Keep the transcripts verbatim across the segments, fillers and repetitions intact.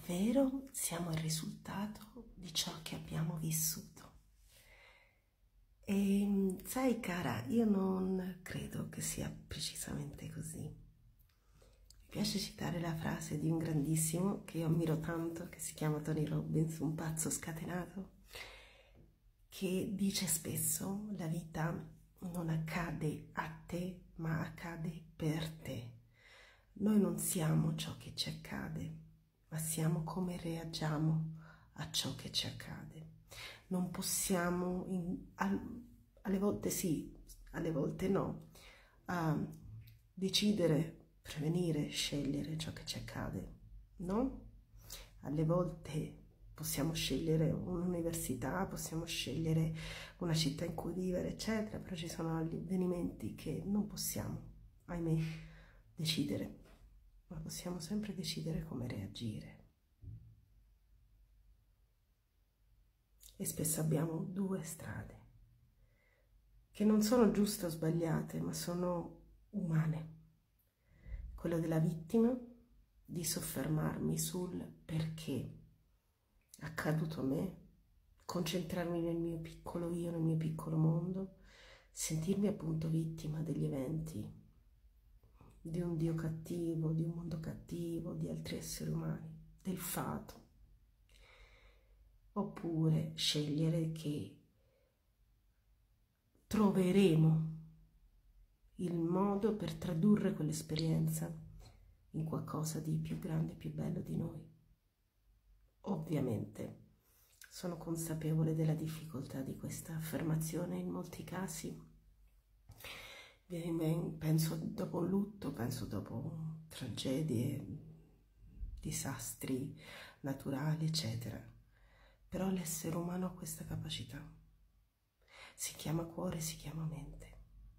Ovvero siamo il risultato di ciò che abbiamo vissuto. E sai cara, io non credo che sia precisamente così. Mi piace citare la frase di un grandissimo che io ammiro tanto, che si chiama Tony Robbins, un pazzo scatenato, che dice spesso: la vita non accade a te, ma accade per te. Noi non siamo ciò che ci accade, ma siamo come reagiamo a ciò che ci accade. Non possiamo, in, al, alle volte sì, alle volte no, uh, decidere, prevenire, scegliere ciò che ci accade, no? Alle volte possiamo scegliere un'università, possiamo scegliere una città in cui vivere, eccetera, però ci sono avvenimenti che non possiamo, ahimè, decidere, ma possiamo sempre decidere come reagire. E spesso abbiamo due strade, che non sono giuste o sbagliate, ma sono umane. Quella della vittima, di soffermarmi sul perché è accaduto a me, concentrarmi nel mio piccolo io, nel mio piccolo mondo, sentirmi appunto vittima degli eventi, di un Dio cattivo, di un mondo cattivo, di altri esseri umani, del fato. Oppure scegliere che troveremo il modo per tradurre quell'esperienza in qualcosa di più grande e più bello di noi. Ovviamente sono consapevole della difficoltà di questa affermazione in molti casi. Penso dopo un lutto, penso dopo tragedie, disastri naturali, eccetera. Però l'essere umano ha questa capacità. Si chiama cuore, si chiama mente.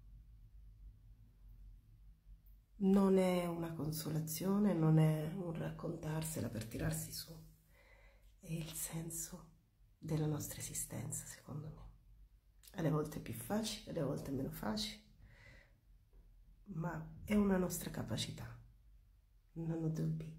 Non è una consolazione, non è un raccontarsela per tirarsi su. È il senso della nostra esistenza, secondo me. Alle volte è più facile, alle volte è meno facile, ma è una nostra capacità, non ho dubbi.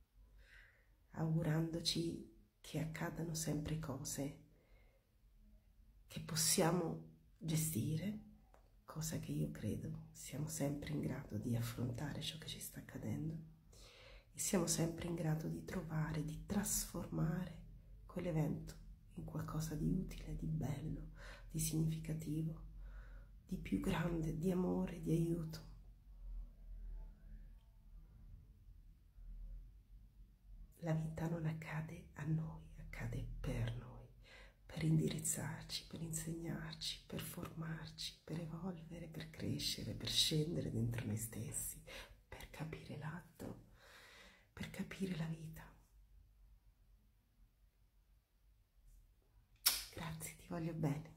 Augurandoci che accadano sempre cose che possiamo gestire, cosa che io credo siamo sempre in grado di affrontare ciò che ci sta accadendo e siamo sempre in grado di trovare, di trasformare quell'evento in qualcosa di utile, di bello, di significativo, di più grande, di amore, di aiuto. La vita non accade a noi, accade per noi. Per indirizzarci, per insegnarci, per formarci, per evolvere, per crescere, per scendere dentro noi stessi, per capire l'altro, per capire la vita. Grazie, ti voglio bene.